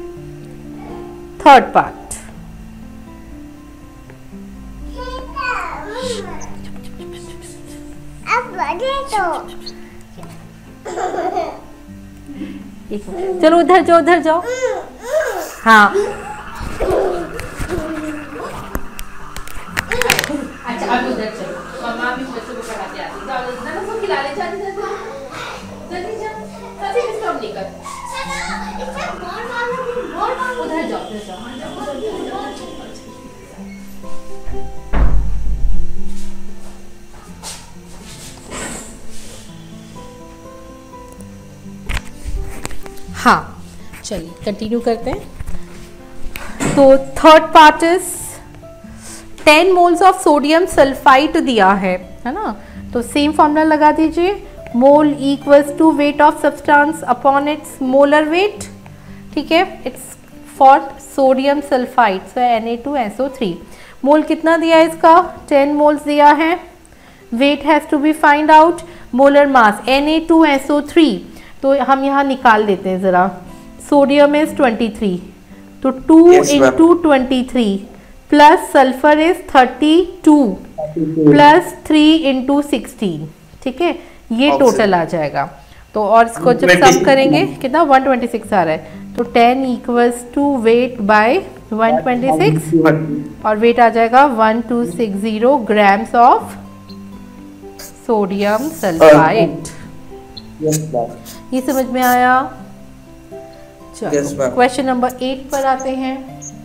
थर्ड पार्ट, चलो उधर जाओ, उधर जाओ। हाँ अच्छा, अब उधर चलो, मम्मा भी बच्चों को पढ़ाते आती है। जाओ उधर ना, खिला ले, जा जा जा जल्दी जा, कभी डिस्टर्ब नहीं कर। उधर जाओ, उधर जाओ, उधर जाओ। हाँ चलिए कंटिन्यू करते हैं। तो third part is ten moles of sodium sulphide दिया है, है ना। तो सेम फॉर्मूला लगा दीजिए, mole equals to weight of substance upon its molar weight. ठीक है, it's for sodium sulphide, so N A two S O three. Mole कितना दिया है इसका, टेन मोल्स दिया है। Weight has to be find out. Molar mass N A two S O three, तो हम यहाँ निकाल देते हैं ज़रा। सोडियम इज ट्वेंटी थ्री, तो two into twenty three plus sulphur is thirty two plus three into sixteen, ठीक है, ये टोटल आ जाएगा। तो और इसको जब सम करेंगे कितना वन ट्वेंटी सिक्स आ रहा है, तो ten equals to weight by one twenty six और वेट आ जाएगा one two six zero grams of sodium sulphide. ये समझ में आया? चलो क्वेश्चन नंबर एट पर आते हैं।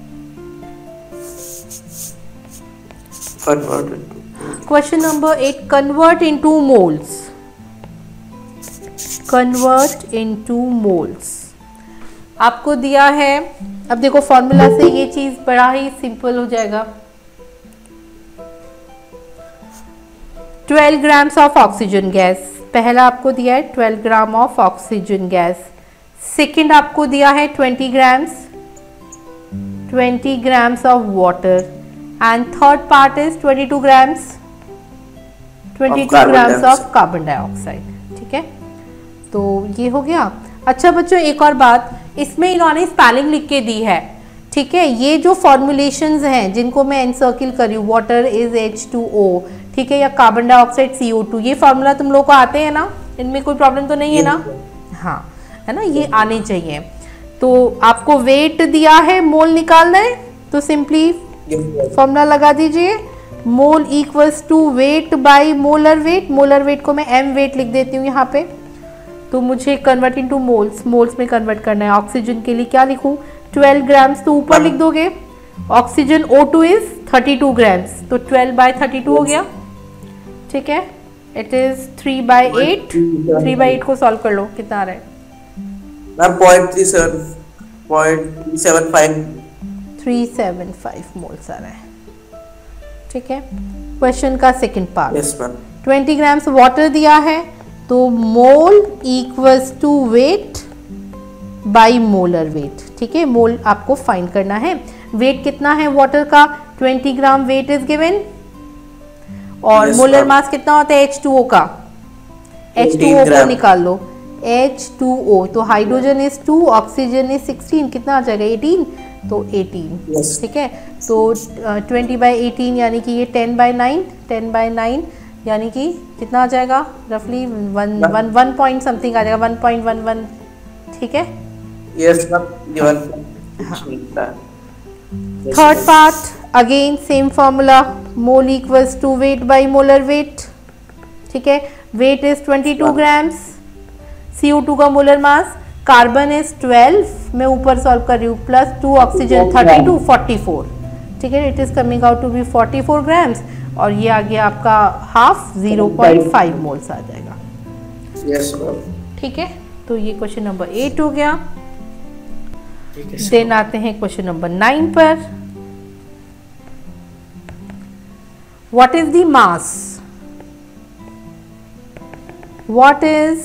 Question number eight, convert into moles. Convert into moles आपको दिया है। अब देखो फॉर्मूला से ये चीज बड़ा ही सिंपल हो जाएगा। Twelve grams of oxygen gas, पहला आपको दिया है twelve gram of oxygen gas. Second आपको दिया है twenty grams twenty grams of water and third part is twenty two grams twenty two grams of carbon dioxide, ठीक है। तो ये हो गया। अच्छा बच्चों एक और बात, इसमें इन्होंने स्पेलिंग लिख के दी है, ठीक है। ये जो फॉर्मुलेशंस हैं जिनको मैं एनसर्किल करी, water is H two O, ठीक है, या carbon dioxide C O two, ये फार्मूला तुम लोग को आते हैं ना, इनमें कोई प्रॉब्लम तो नहीं है ना? हाँ है ना, ये आने चाहिए। तो आपको वेट दिया है, मोल निकालना है, तो सिंपली फॉर्मूला लगा दीजिए, mole equals to weight by molar weight. Molar weight को मैं एम वेट लिख देती हूँ यहाँ पे। तो मुझे कन्वर्ट इनटू मोल्स, मोल्स में कन्वर्ट करना है। ऑक्सीजन के लिए क्या लिखूं, ट्वेल्व ग्राम्स, तो ऊपर लिख दोगे। Oxygen O two is thirty two grams, तो ट्वेल्व बाय थर्टी टू हो गया, ठीक है। It is three by eight, three by eight को सॉल्व कर लो, कितना आ रहा है? Point three seven point seven five three seven five moles आ रहा है, ठीक है। क्वेश्चन का second part, yes ma'am. Twenty grams water दिया है, तो mole equals to weight by molar weight, ठीक है। मोल आपको फाइंड करना है। वेट कितना है वाटर का, twenty gram weight is given, और मोलर मास कितना होता है एच टू ओ का, एच टू ओ को निकाल लो, एच टू ओ, तो hydrogen is two, oxygen is sixteen, कितना आ जाएगा एटीन, तो एटीन, ठीक है। तो ट्वेंटी बाई एटीन यानी कि ये ten by nine, ten by nine यानी कि कितना आ जाएगा, रफली one one one point something आ जाएगा, वन पॉइंट वन वन, ठीक है। Yes ma'am. Third part again same formula, mole equals to weight by molar weight, ठीक है। Weight is twenty two grams, C O two का molar mass, carbon is twelve, मैं ऊपर solve कर रही हूँ, plus two oxygen thirty to, forty four, ठीक है। It is coming out to be forty four grams, और ये आ गया आपका half, zero point five moles आ जाएगा, यस मैम, ठीक है। तो ये क्वेश्चन नंबर एट हो गया। देन आते हैं क्वेश्चन नंबर नाइन पर। What is the mass, what is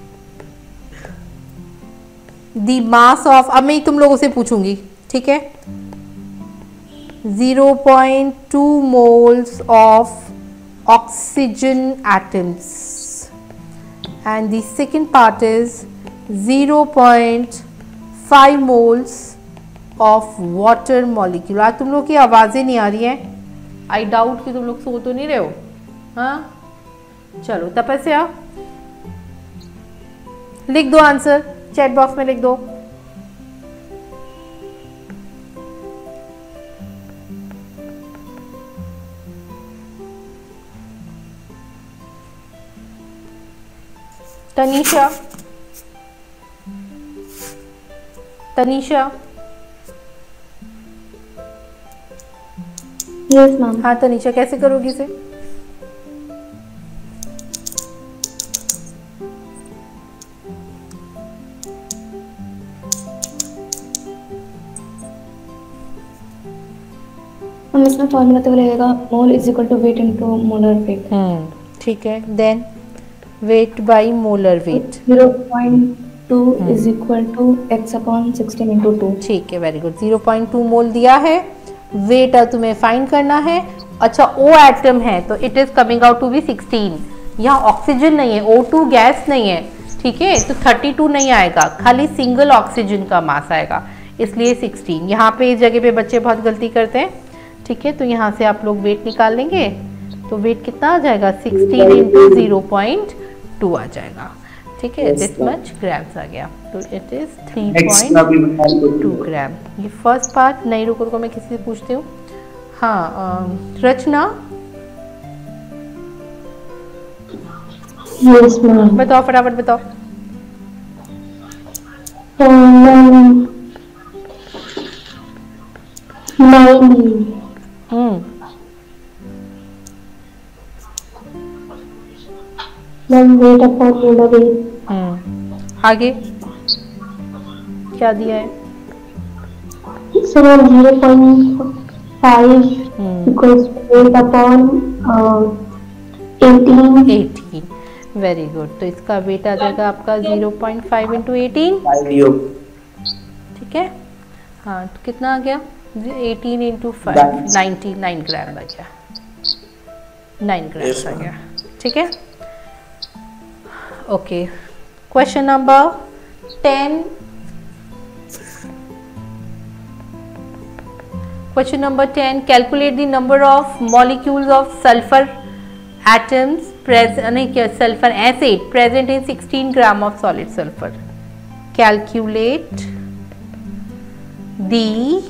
the mass of, अब मैं तुम लोगों से पूछूंगी, ठीक है। Zero point two moles of oxygen atoms and the second part is zero point five moles of water molecule। आज तुम लोग की आवाज़ें नहीं आ रही हैं, आई डाउट कि तुम लोग सो तो नहीं रहे हो, हाँ। चलो तपस्या लिख दो, आंसर चैट बॉक्स में लिख दो। Tanisha, Tanisha, yes ma'am. हाँ तनीषा, कैसे करोगी इसे? हम इसमें फॉर्मूला तो रहेगा mole is equal to weight into molar weight. Hmm, ठीक है। Then weight by molar weight, zero point two is equal to x upon sixteen into two, ठीक है, very good. Zero point two mole दिया है, wait तुम्हें find करना है। अच्छा ओ एटम है तो it is coming out to be sixteen, यहाँ ऑक्सीजन नहीं है, ओ टू गैस नहीं है, ठीक है, तो थर्टी टू नहीं आएगा, खाली सिंगल ऑक्सीजन का मास आएगा, इसलिए सिक्सटीन। यहाँ पे इस जगह पे बच्चे बहुत गलती करते हैं, ठीक है, तो यहाँ से आप लोग वेट निकाल लेंगे, तो वेट कितना आ जाएगा, sixteen into zero point two आ जाएगा, ठीक है, दिस मच ग्राम्स आ गया, तो it is three point two gram. ये फर्स्ट पार्ट। नहीं रुको रुको मैं किसी से पूछती हूँ। हाँ रचना, Yes, ma'am. बताओ फटाफट बताओ। Um, ninety. हम्म Ma'am, weight upon molar weight. हम्म आगे क्या दिया है? So zero point five hmm equals to weight upon uh, eighteen. Eighteen, very good. तो इसका वेट आ जाएगा आपका zero point five into eighteen, ठीक है। हाँ तो कितना आ गया, eighteen into five, ninety nine gram आ गया, नाइन ग्राम आ गया, ठीक है। Okay, question number ten. Question number ten. Calculate the number of molecules of sulfur atoms present, नहीं क्या, sulfur acid present in sixteen gram of solid sulfur. Calculate the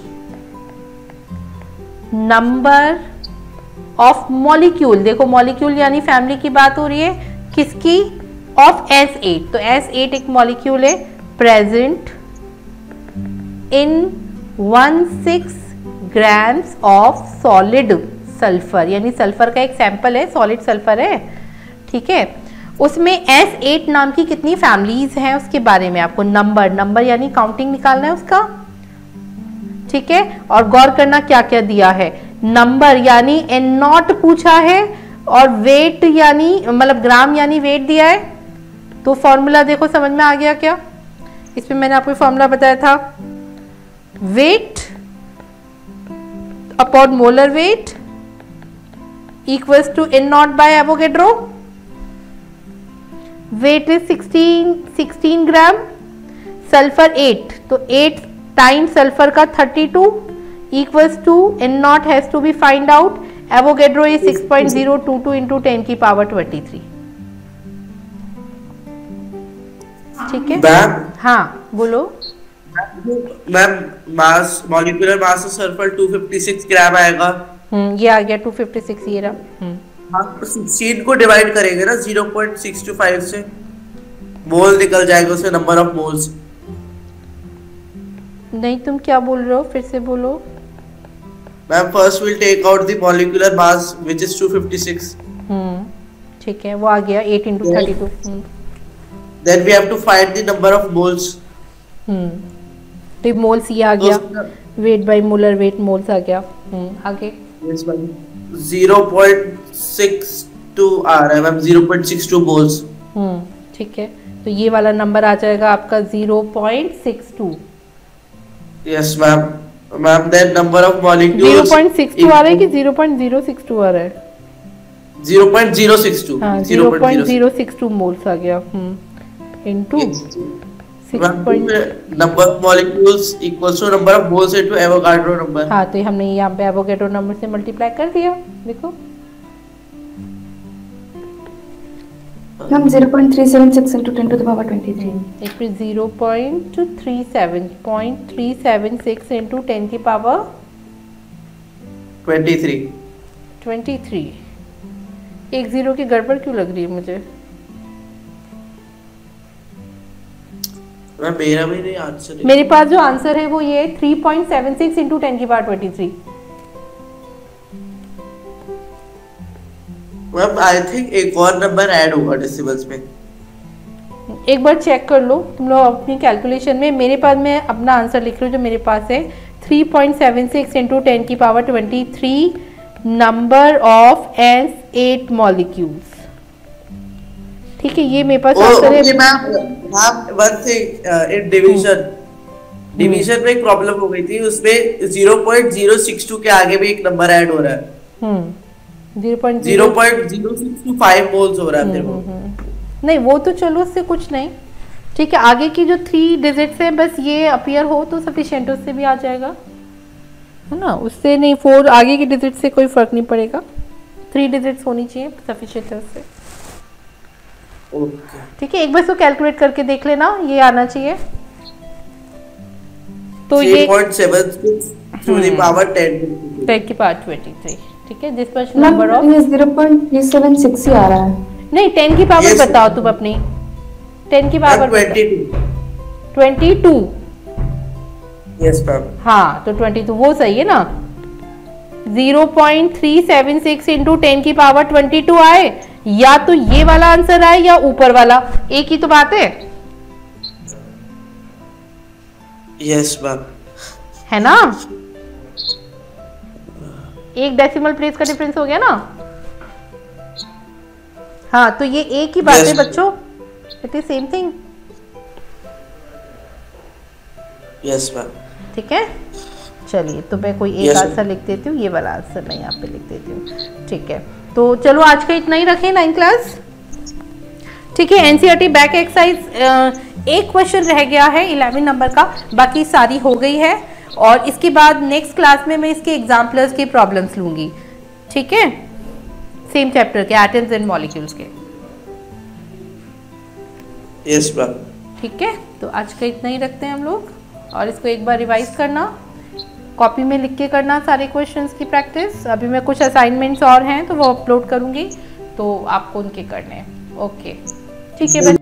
number of molecule. देखो molecule यानी family की बात हो रही है, किसकी, of एस एट। तो एस एट एक molecule है present in one six grams of solid sulphur, यानी सल्फर का एक सैंपल है, सॉलिड सल्फर है, ठीक है। उसमें एस एट नाम की कितनी फैमिलीज हैं उसके बारे में आपको नंबर, नंबर यानी काउंटिंग निकालना है उसका, ठीक है। और गौर करना क्या क्या दिया है, नंबर यानी एन नॉट पूछा है, और वेट यानी मतलब ग्राम यानी वेट दिया है। तो फॉर्मूला देखो समझ में आ गया क्या, इसमें मैंने आपको फॉर्मूला बताया था, weight upon molar weight equals to N not by Avogadro. Weight is sixteen sixteen gram, sulphur eight, तो एट टाइम्स सल्फर का thirty two equals to N not has to be find out, Avogadro is six point zero two two into ten की power twenty three, ठीक है। हाँ बोलो ma'am, mass molecular mass of sulphur two fifty six gram आएगा। Hmm ये आ गया to fifty six, ये रहा। हम्म हम सिक्सटीन को डिवाइड करेंगे ना zero point six two five से, मोल निकल जाएगा उससे, नंबर ऑफ मोल्स। नहीं तुम क्या बोल रहे हो, फिर से बोलो। Ma'am first will take out the molecular mass which is two fifty six. Hmm ठीक है, वो आ गया eight into thirty two. Then we have to find the number of moles. Hmm तो मोल्स ये आ गया, weight by molar weight moles आ गया। हम्म आगे जीरो पॉइंट सिक्स टू आ रहा है ma'am, zero point six two moles. Hmm ठीक है, तो ये वाला नंबर आ जाएगा आपका zero point six two. Yes ma'am. Ma'am then number of molecules zero point six two आ रहा है कि zero point zero six two आ रहा है? Zero point zero six two. हाँ zero point zero six two moles आ गया। Hmm into number of molecules equals to number of moles into Avogadro number. हाँ तो हमने यहाँ पे एवोगाड्रो नंबर से मल्टीप्लाई कर दिया, देखो। हम zero point three seven six into ten to the power twenty-three। एक फिर zero point three seven point three seven six into ten की पावर twenty-three। twenty-three। एक जीरो की गड़बड़ क्यों लग रही है मुझे? मैं मेरा भी नहीं आंसर। मेरे पास जो आंसर है वो ये three point seven six into ten की power twenty-three। Ma'am I think एक और नंबर ऐड होगा डेसिमल्स में। एक बार चेक कर लो तुम लोग अपनी कैलकुलेशन में। मेरे पास मैं अपना आंसर लिख रही हूँ जो मेरे पास है three point seven six into ten की power twenty-three number of S eight molecules. ठीक है, ये मेरे पास आंसर है। Ma'am one thing in division division में एक प्रॉब्लम हो गई थी, उसमें zero point zero six two के आगे भी एक नंबर ऐड हो रहा है। Hmm zero point zero point zero six two five moles हो रहा है मेरे को। नहीं वो तो चलो उससे कुछ नहीं, ठीक है। आगे की जो थ्री डिजिट्स है बस ये अपीयर हो तो सफिशिएंट, उससे भी आ जाएगा, है ना, उससे नहीं, फोर आगे की डिजिट से कोई फर्क नहीं पड़ेगा, थ्री डिजिट्स होनी चाहिए सफिशिएंट है उससे। ओके ठीक है, एक बार इसको कैलकुलेट करके देख लेना, ये आना चाहिए। तो ये three point seven six to the power ten ten की पावर ट्वेंटी थ्री, ठीक है। This much ma'am number of, ये zero point three seven six ही आ रहा है। नहीं टेन की पावर Yes. बताओ तुम अपनी, टेन की power twenty two. Twenty two, yes ma'am. हाँ तो ट्वेंटी टू वो सही है ना। Zero point three seven six into ten की पावर ट्वेंटी टू आए, या तो ये वाला आंसर आए या ऊपर वाला, एक ही तो बात है, यस मैम। है ना। एक डेसिमल प्लेस का डिफरेंस हो गया ना। हाँ तो ये एक ही बात है Yes. बच्चों, it is same thing, yes ma'am. ठीक है। चलिए तो मैं कोई एक Yes, आंसर लिख देती हूँ, ये वाला आंसर मैं यहाँ पे लिख देती हूँ, ठीक है। तो चलो आज का इतना ही रखें, नाइन क्लास, ठीक है। एनसीईआरटी बैक एक्सरसाइज एक क्वेश्चन रह गया है इलेवन नंबर का, बाकी सारी हो गई है, और इसके बाद नेक्स्ट क्लास में मैं इसके एग्जाम्पलर्स के प्रॉब्लम्स लूंगी, ठीक है, सेम चैप्टर के एटम्स एंड मॉलिक्यूल्स के, यस मैम। ठीक है। तो आज का इतना ही रखते हैं हम लोग, और इसको एक बार रिवाइज करना, कॉपी में लिख के करना सारे क्वेश्चंस की प्रैक्टिस। अभी मैं कुछ असाइनमेंट्स और हैं तो वो अपलोड करूंगी, तो आपको उनके करने हैं, ओके ठीक है बच्चों।